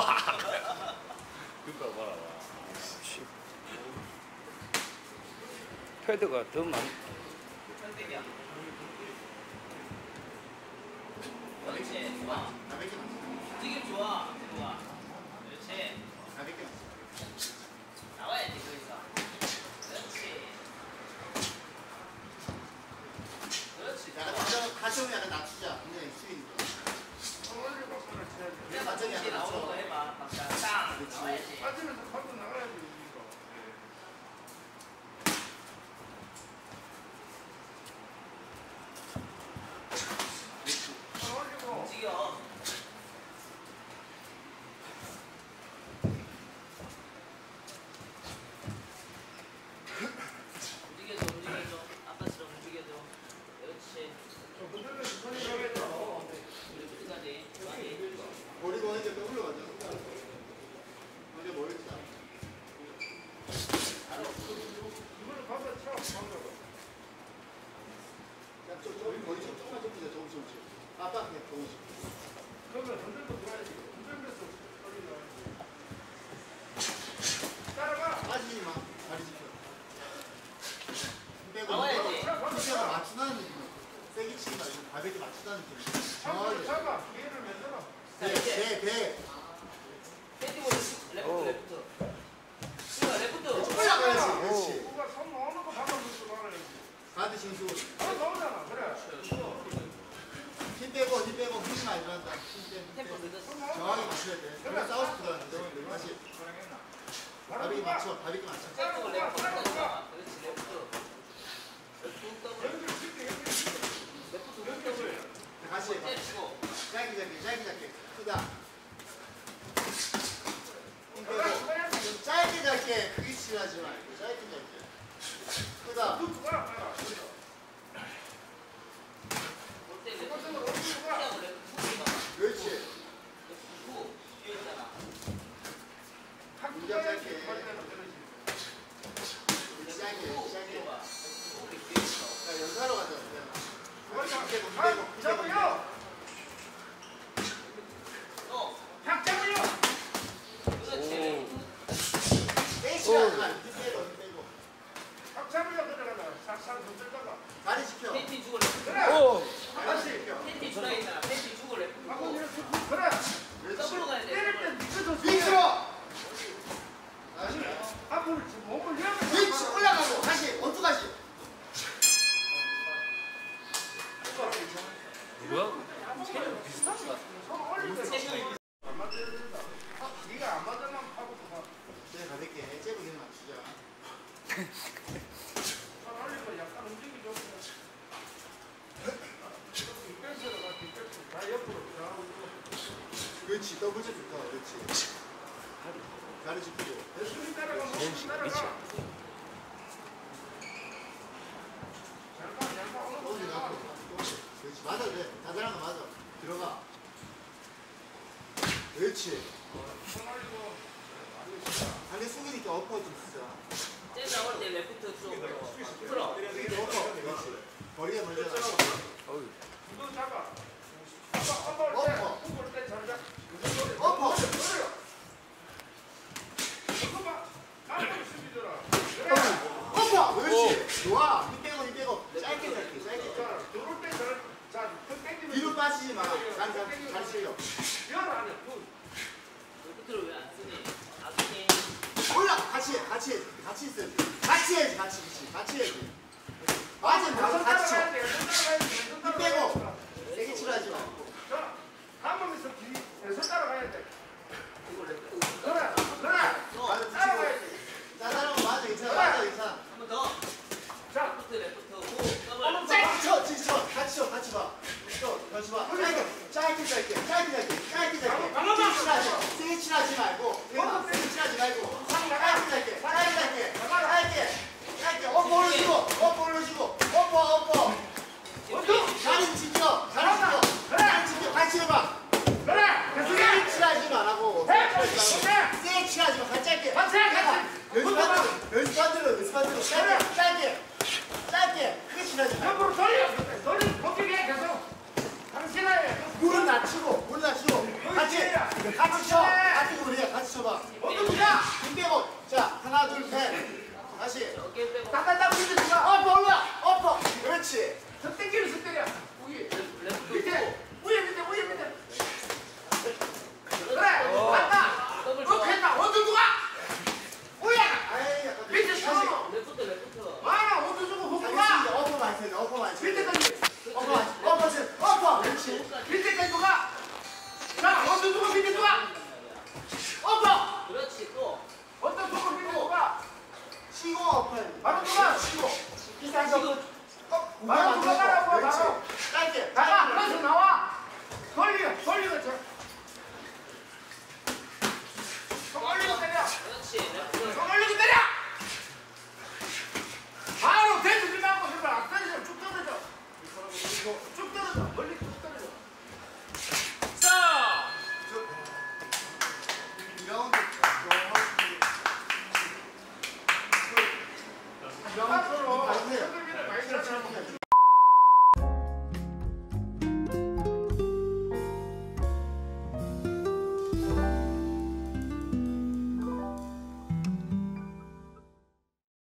그니까 봐라. 패드가 더 많. 그렇지, 좋아. 지금 좋아. 좋아. 그렇지. 나와야지, 거기서. 그렇지. 그렇지. 가시오면 약간 낮추자. 굉장히 스윙. 맞춰 나오는 거 해봐. 박자. 땅. 나와야지. 빠지면서 파고 나가야지. 움직여. 움직여줘. 아빠처럼 움직여줘. 그렇지. 끝까지. 버리고 이제 또 올라가자. 이제 멀지. 이거를 가서 쳐. 야, 머리 조금만 좁히자. 조금씩. 아빠 그냥 조금씩. 그러면 흔들고 들어야지. 흔들면서 따라가. 빠지지 마. 다리 지켜. 빼고 나와야지. 맞추다는 느낌. 세게 치지 말고 가볍게 맞추다는 느낌. 잡아. 잡아. 기회를 만들어. 배. 레프트. 레프트. 올라가야지. 그렇지. 누가 손 넣는 거 잡아주고 말아야지. 가드 신수. 손 넣잖아. 그래. 힘 빼고 힘이 많이 들어간다. 템포 늦었어. 정확히 맞춰야 돼. 그래 사우스 들어가는데 다시 가볍게 맞춰. 가볍게 맞춰. 템포 레프트. 그렇지, 레프트. 다시 해봐. 짧게 크다. 힘 빼고 짧게 크게 치하지 말고 짧게 크다. 그렇지. 문장 짧게. 짧게. 자, 연사로 가자. 잡아요. 탁 잡아요. 그렇지. 빼시라지 마. 힘 빼고. 탁 잡아요. 들어가자. 싹싹 흔들다가. 다리 지켜. 팬티 주고 레프트. 그래. 다시 지켜. 팬티 주라 했잖아. 팬티 주고 레프트. 그래. 더블로 가야 돼. 때릴 땐 밑으로 밑으로. 앞으로 몸을 위치 올라가고 다시 원투까지. 뭐야? 체력 비슷한 것 같아. 손 올릴 때 체력이 안 맞아야 된다. 네가 안 맞으면 하고 봐. 그냥 가볍게 잽을 맞추자. 손 올리고 약간 움직이죠. 뒷배스로 가. 뒷배스. 다 옆으로 들어가고 있고. 그렇지. 더블 잽 좋다. 그렇지. 다리 짚고. 숨이 따라가. 숨이 따라가. 어디 나고. 그렇지. 맞아 그래. 다들한 거 맞아. 들어가. 그렇지. 다리 숙이니까 엎어 좀 쓰자. 쟤 나올 때 레프트 쪽으로 풀어. 숙이니까 엎어. 그렇지. 머리가 먼저 나. 이거 잡아. 엎어. 때 잘 잡. 엎어. 엎어. 그렇지. 좋아. 힘 빼고. 짧게. 들어올 때 자, 땡기면 뒤로 빠지지 마. 잘 실려. 열 안에 레프트를 왜 안 쓰니? 안 쓰니? 올라. 같이 있어야지. 같이 해야지. 맞아. 바로 같이 쳐. 힘 빼고. 세게 치려 하지 마. 한 번에서 뒤에서 따라가야 돼. 이거 레프트. 그래. 맞아. 따라가야 돼. 따라가면 맞아. 괜찮아. 한 번 더. 자, 레프트. 고. 더블. 짧게 쳐. 같이 봐. 다시 봐. 짧게. 세게 칠하지 말고. 세게 칠하지 말고. 짧게. 엎어 올려주고. 엎어. 다리 지켜. 같이 해봐. 그래. 세게 칠하지 말라고. 세게 칠하지 마. 짧게. 연습 반대로. 짧게. 크게 칠하지 말고. 옆으로 돌려. 벗기게 계속. 당신아예. 물은 낮추고. 같이 쳐. 같이 아파야지. 바로 들어가.